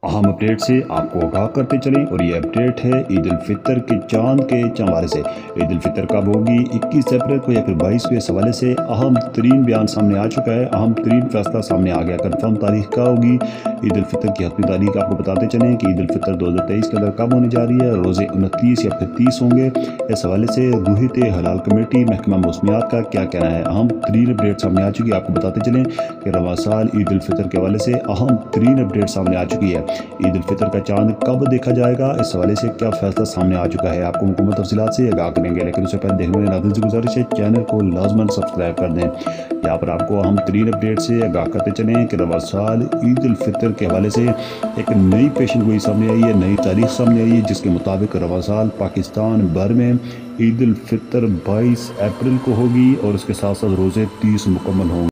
अहम अपडेट से आपको आगाह करते चलें और ये अपडेट है ईद उल फितर के चांद के हवाले से। ईद उल फितर कब होगी, 21 अप्रैल को या फिर 22 को, इस हवाले से अहम तरीन बयान सामने आ चुका है। अहम तरीन फैसला सामने आ गया। कन्फर्म तारीख क्या होगी ईद उल फितर की, हतमी तारीख आपको बताते चलें कि ईद उल फितर 2023 के अंदर कब होने जा रही है। रोज़े 29 या फिर 30 होंगे। इस हवाले से रूहित हलाल कमेटी महकमा मौसमियात का क्या कहना है। अहम तरीन अपडेट सामने आ चुकी है। आपको बताते चलें कि रवां साल ईद उल फितर के हवाले से अहम तरीन अपडेट सामने आ चुकी है। ईद उल फितर का चांद कब देखा जाएगा, इस हवाले से क्या फैसला सामने आ चुका है, आपको मुकम्मल तफसीलात से आगाह करेंगे। लेकिन उससे पहले देखने वाले नाज़रीन से गुजारिश है चैनल को लाजमन सब्सक्राइब कर दें। यहाँ पर आपको अहम तरीन अपडेट से आगाह करते चलें कि रवां साल ईद उल फितर के हवाले से एक नई पेशन गोई सामने आई है, नई तारीख सामने आई है, जिसके मुताबिक रवां साल पाकिस्तान भर में ईद उल फितर 22 अप्रैल को होगी और उसके साथ साथ रोज़े 30 मुकम्मल होंगे।